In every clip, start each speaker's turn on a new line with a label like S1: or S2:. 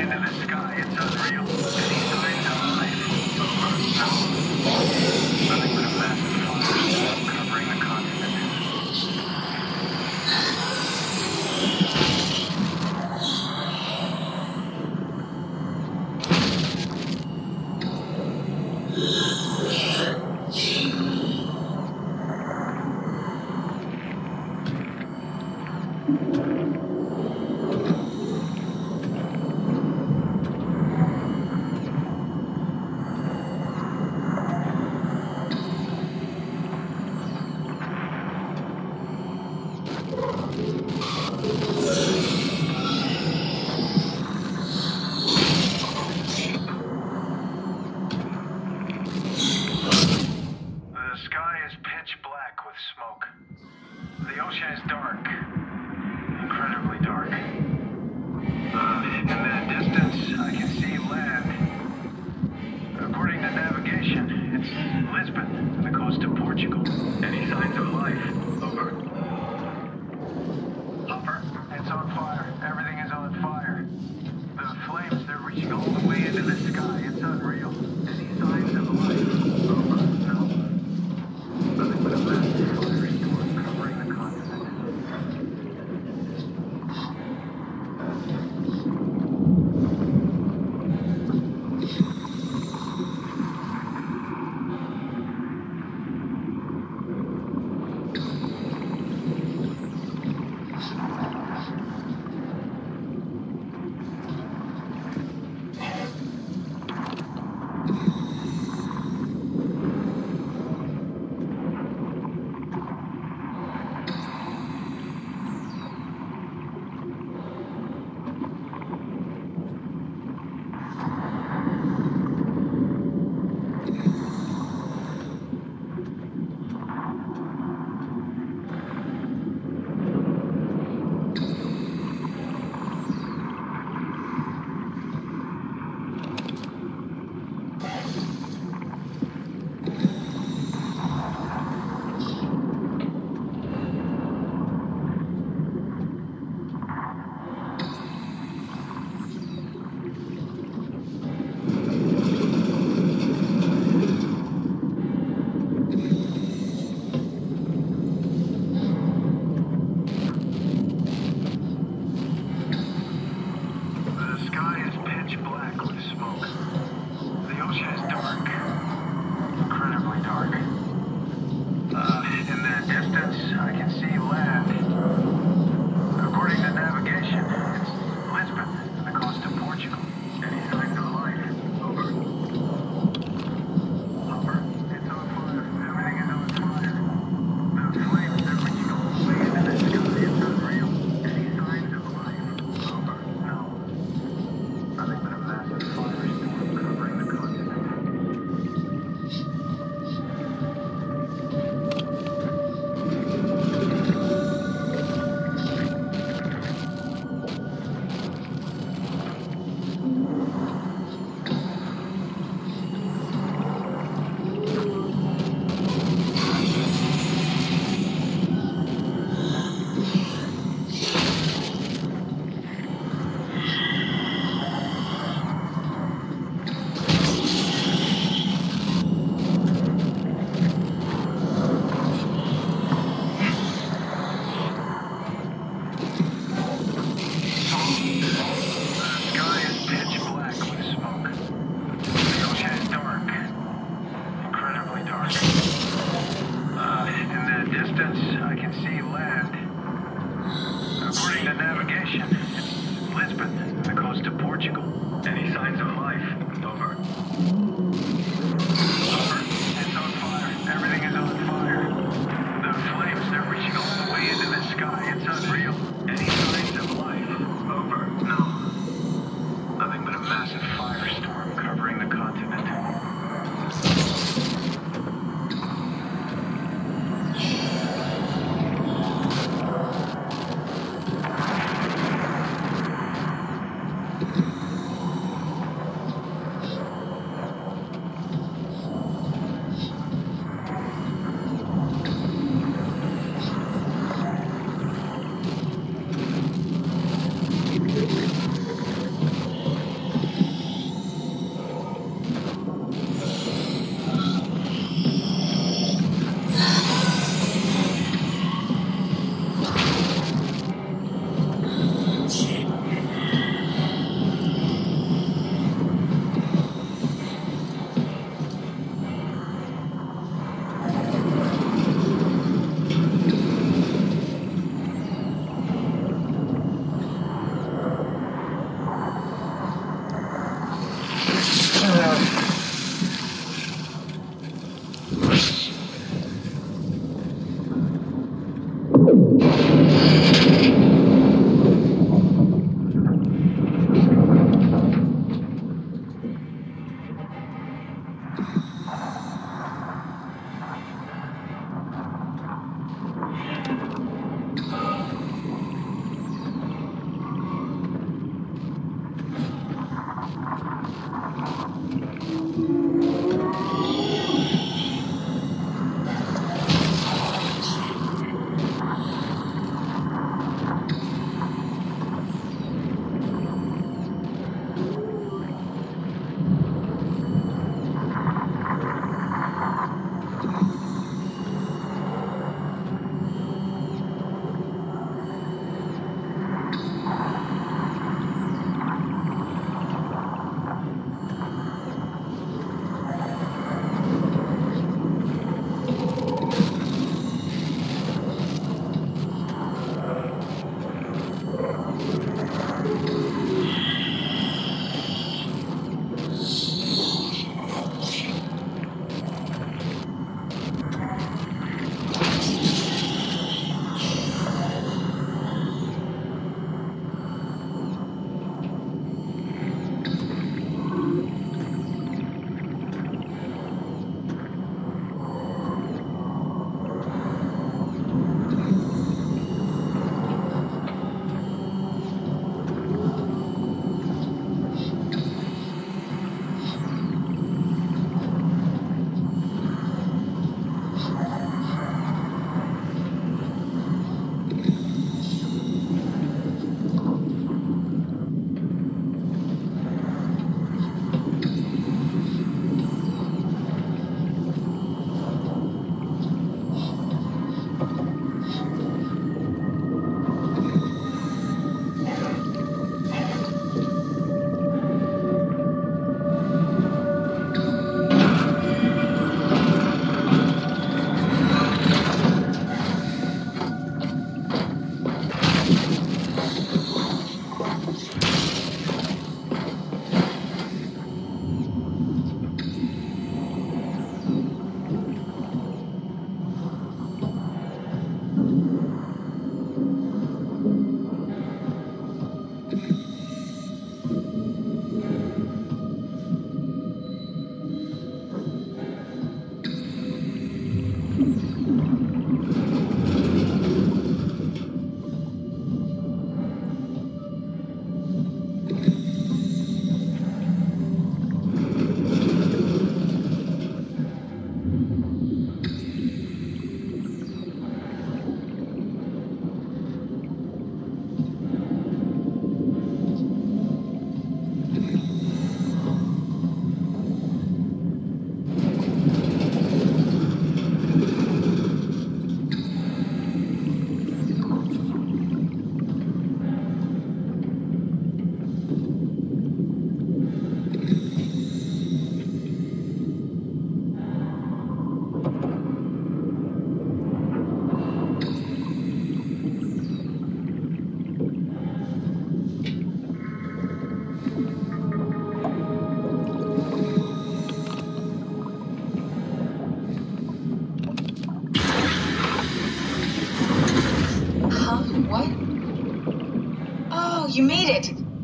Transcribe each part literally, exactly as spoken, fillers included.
S1: into the sky. It's unreal. Any signs of life? Over. No. Nothing but a massive firestorm covering the continent. The ocean is dark. Incredibly dark. Uh, in the distance, I can see land. According to navigation, it's Lisbon, the coast of Portugal. Any signs of life? Over. Hopper, it's on fire. Everything is on fire. The flames, they're reaching all the way into the sky. It's unreal. Any signs of life? Over. No. Nothing but a massive firestorm covering the continent.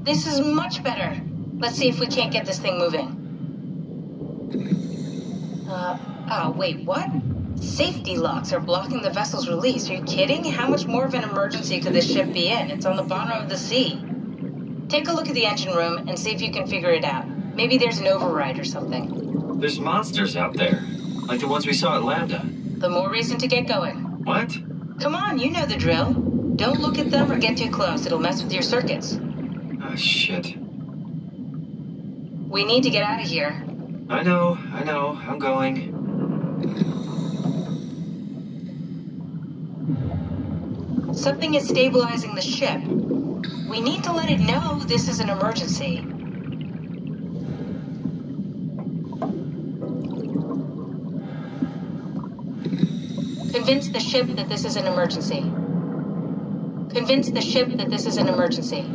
S2: This is much better. Let's see if we can't get this thing moving. Uh, oh, wait, what? Safety locks are blocking the vessel's release. Are you kidding? How much more of an emergency could this ship be in? It's on the bottom of the sea. Take a look at the engine room and see if you can figure it out. Maybe there's an override or something.
S3: There's monsters out there, like the ones we saw at Lambda.
S2: The more reason to get going.
S3: What?
S2: Come on, you know the drill. Don't look at them or get too close. It'll mess with your circuits.
S3: Oh, shit.
S2: We need to get out of here.
S3: I know, I know. I'm going.
S2: Something is stabilizing the ship. We need to let it know this is an emergency. Convince the ship that this is an emergency. Convince the ship that this is an emergency.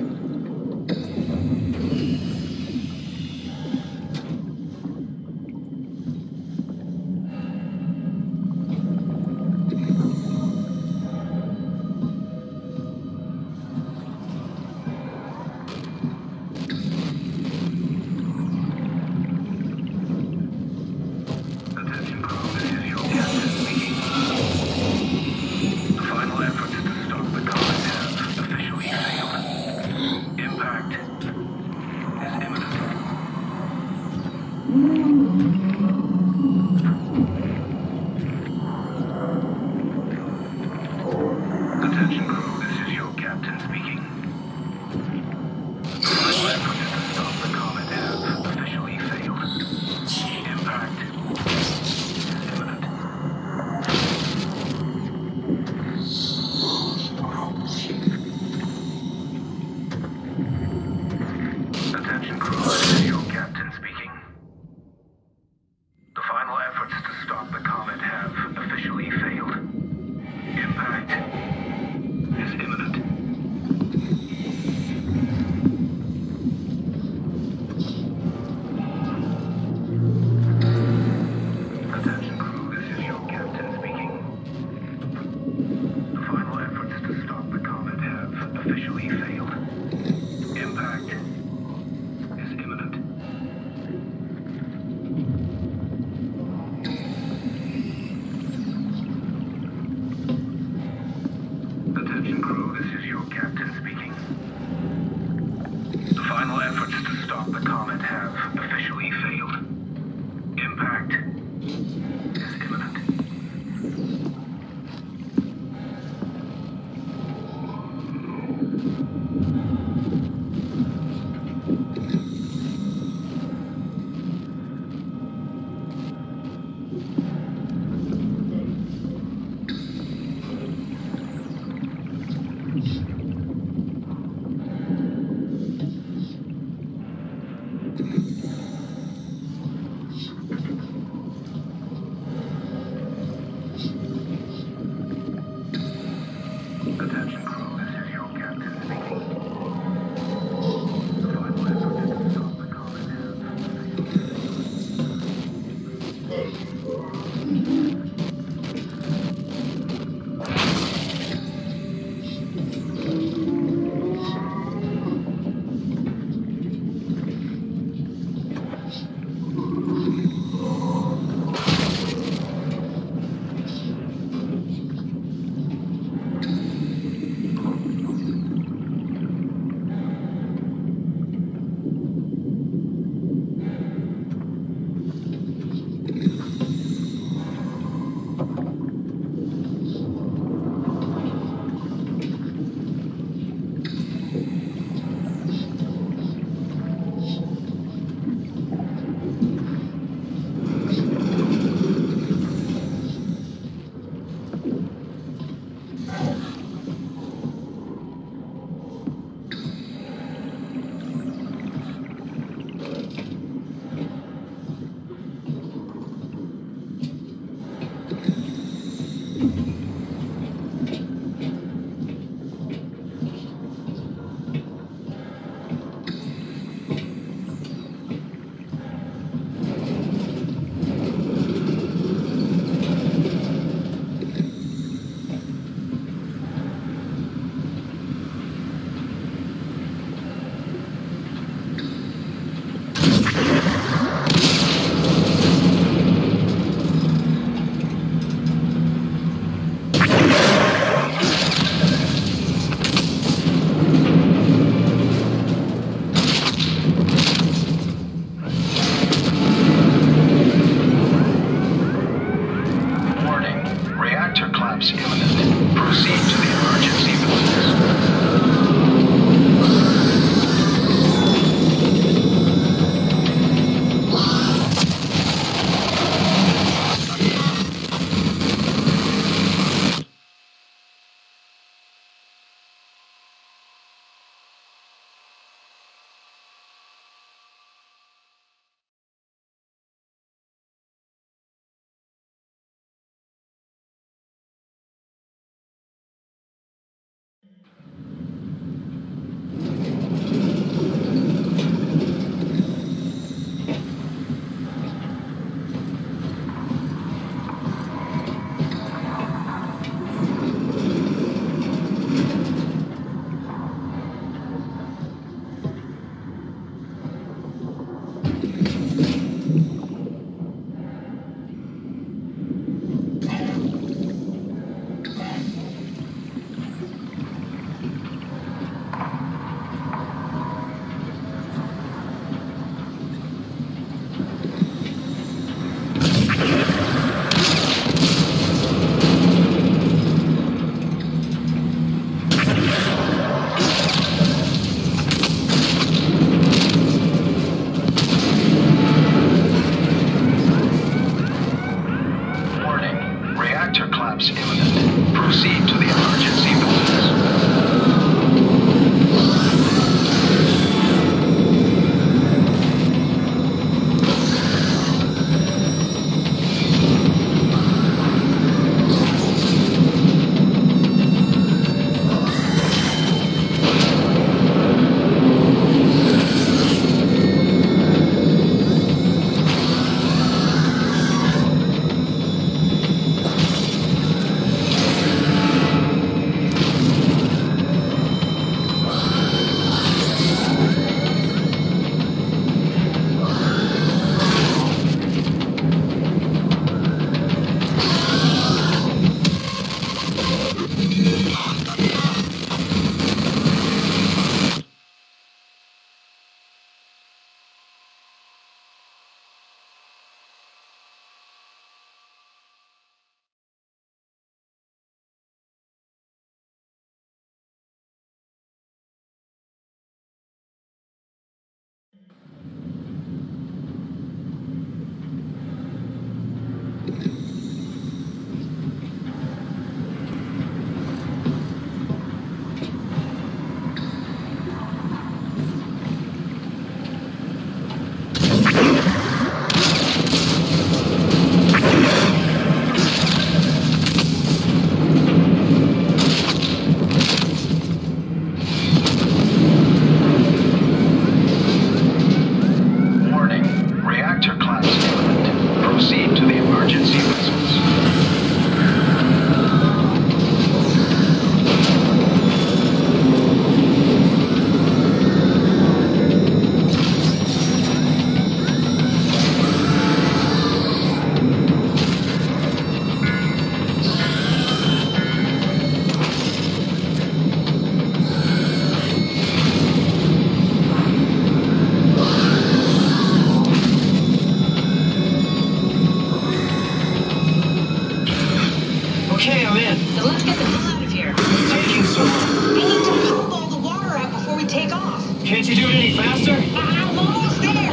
S3: Okay, I'm in.
S2: Then let's get the hell out of here.
S3: It's taking so long.
S2: We need to pump all the water out before we take off.
S3: Can't you do it any faster?
S2: I'm almost there.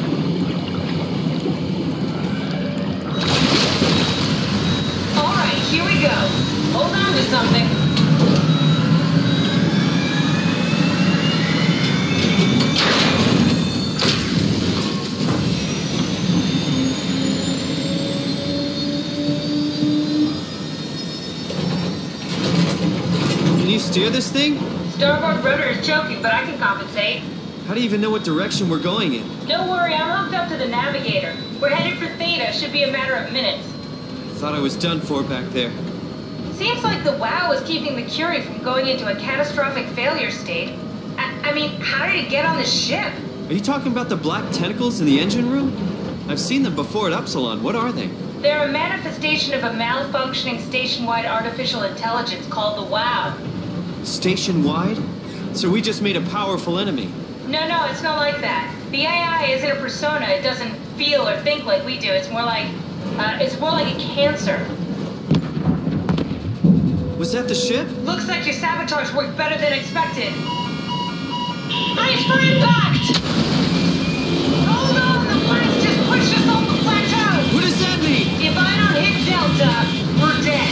S2: All right, here we go. Hold on to something.
S4: Can you steer this thing?
S2: Starboard rudder is choking, but I can compensate.
S4: How do you even know what direction we're going in?
S2: Don't worry, I'm hooked up to the navigator. We're headed for Theta. Should be a matter of minutes.
S4: I thought I was done for back there.
S2: Seems like the WOW is keeping the Curie from going into a catastrophic failure state. I, I mean, how did it get on the ship?
S4: Are you talking about the black tentacles in the engine room? I've seen them before at Upsilon. What are they?
S2: They're a manifestation of a malfunctioning station-wide artificial intelligence called the WOW.
S4: Station-wide? So we just made a powerful enemy.
S2: No, no, it's not like that. The A I isn't a persona. It doesn't feel or think like we do. It's more like, uh, it's more like a cancer.
S4: Was that the ship?
S2: Looks like your sabotage worked better than expected. Brace for impact! Hold on, the blast just pushed us off the plateau!
S4: What does that mean?
S2: If I don't hit Delta, we're dead.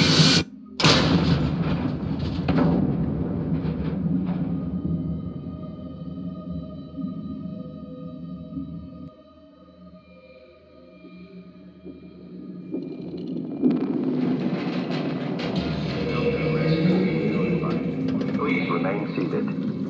S1: Please remain seated.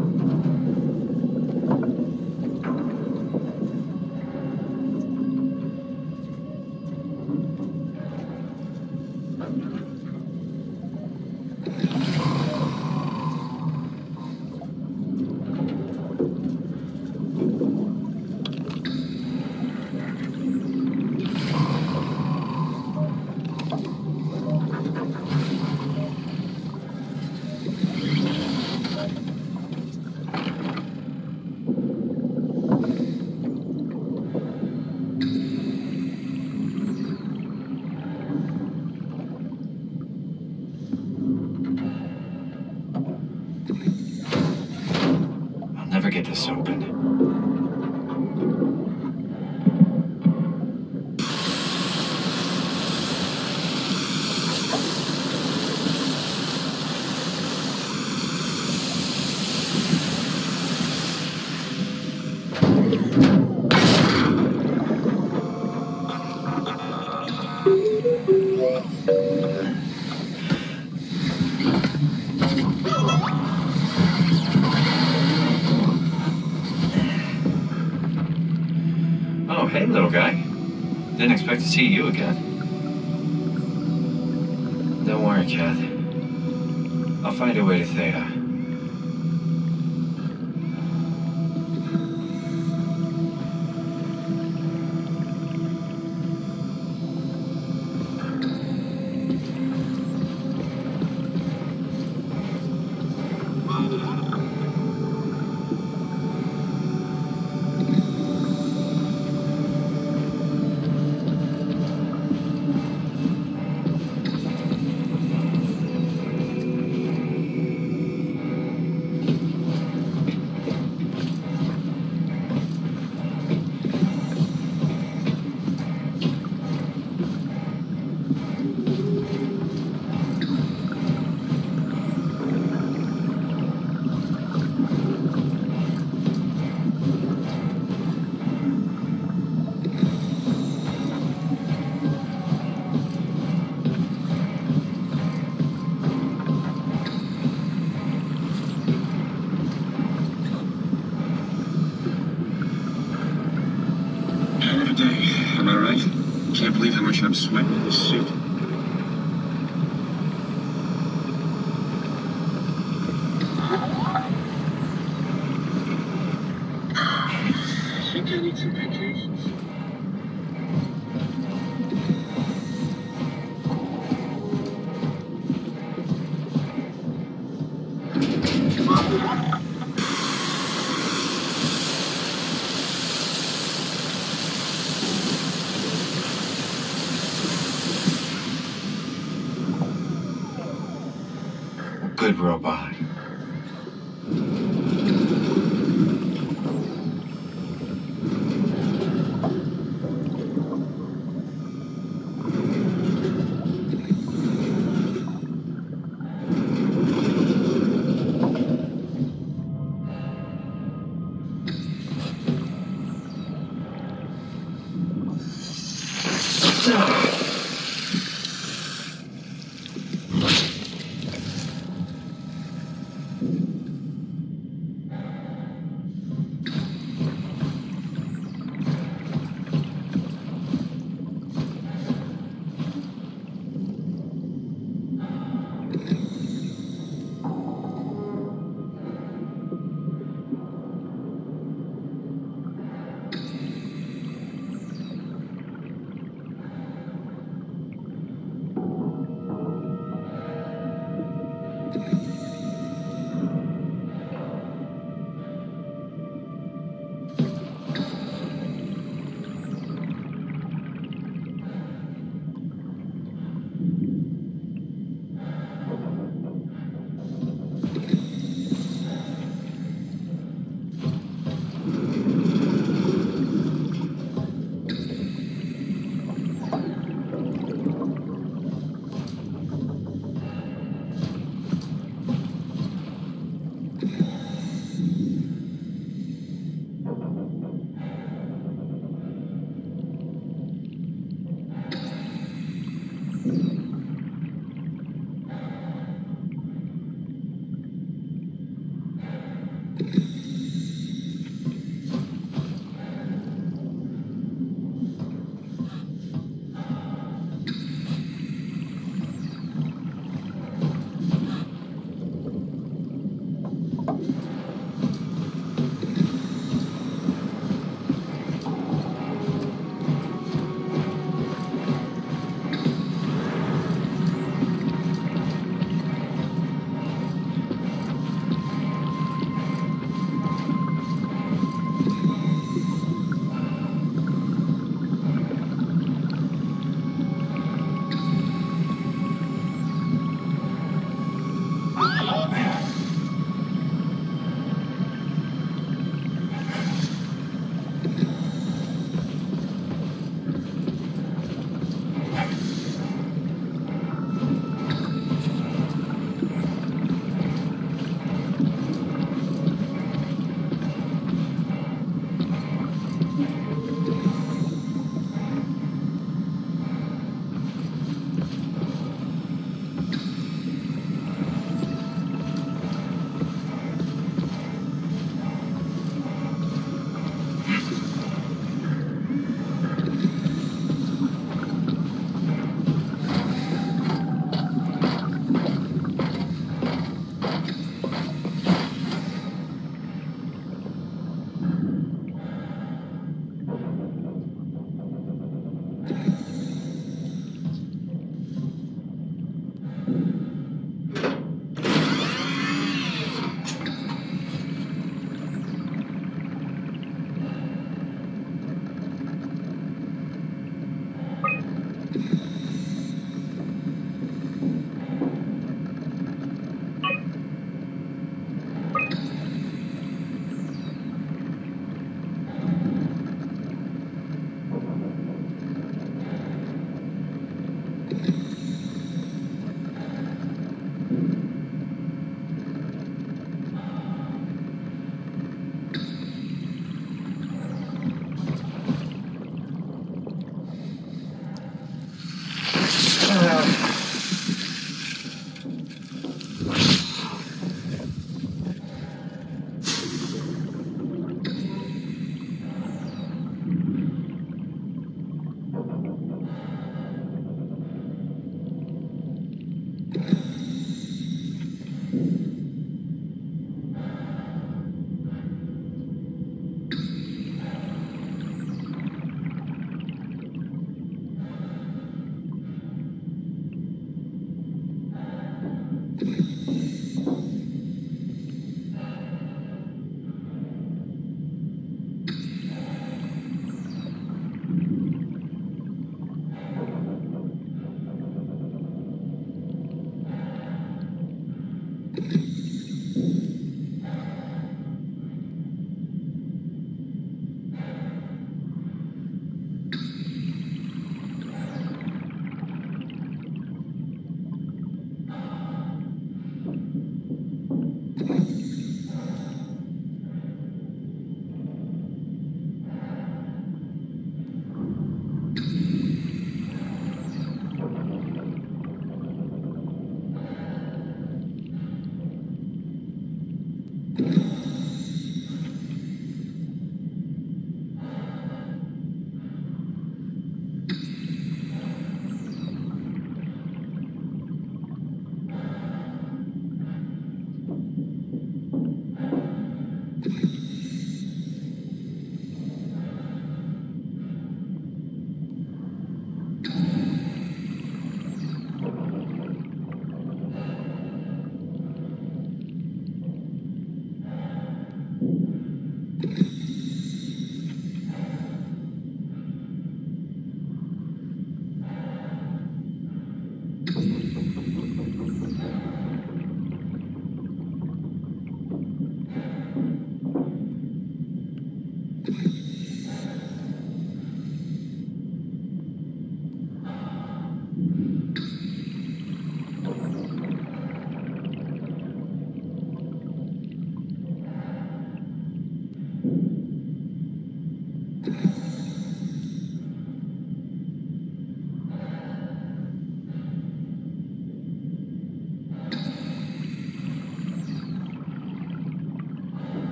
S3: Never get this open. Oh, hey, little guy. Didn't expect to see you again. Don't worry, Kath. I'll find a way to Theta.
S5: Can't believe how much I'm sweating in this suit. I think I need some vacations.
S3: Good robot.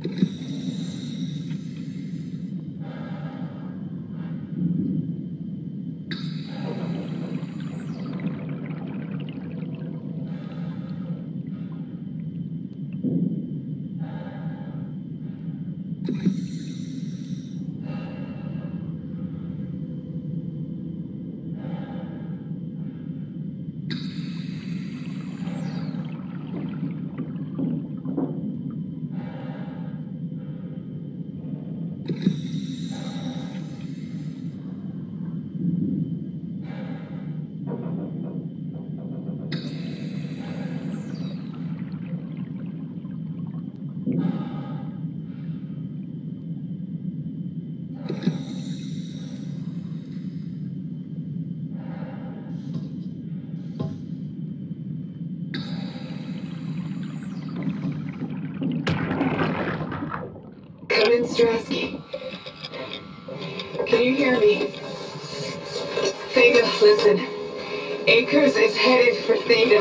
S6: Come in, Strasky. Can you hear me? Theta, listen. Akers is headed for Theta.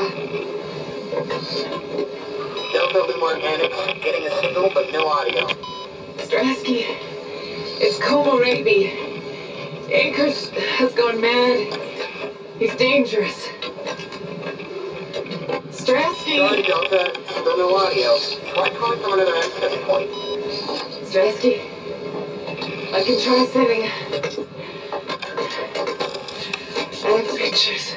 S7: Delta Lou Organics, getting a signal but no audio.
S6: Strasky, it's Como Rigby. Akers has gone mad. He's dangerous. Strasky!
S7: Sorry, Delta, still no audio. Try calling from another access point.
S6: Strasky, I can try sending. I have pictures.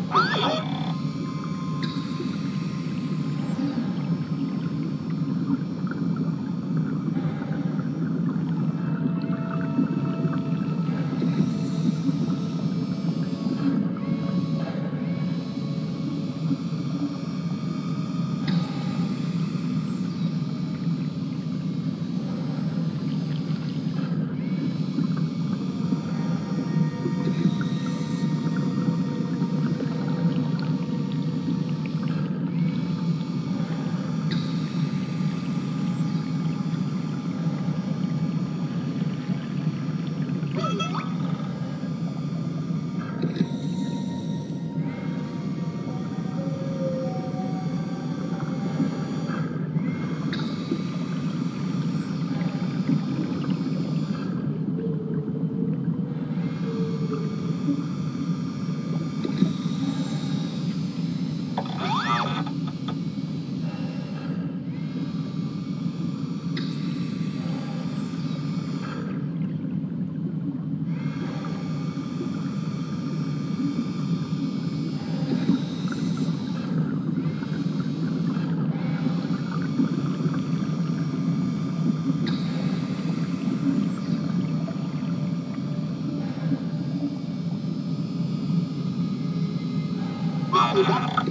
S7: Thank you.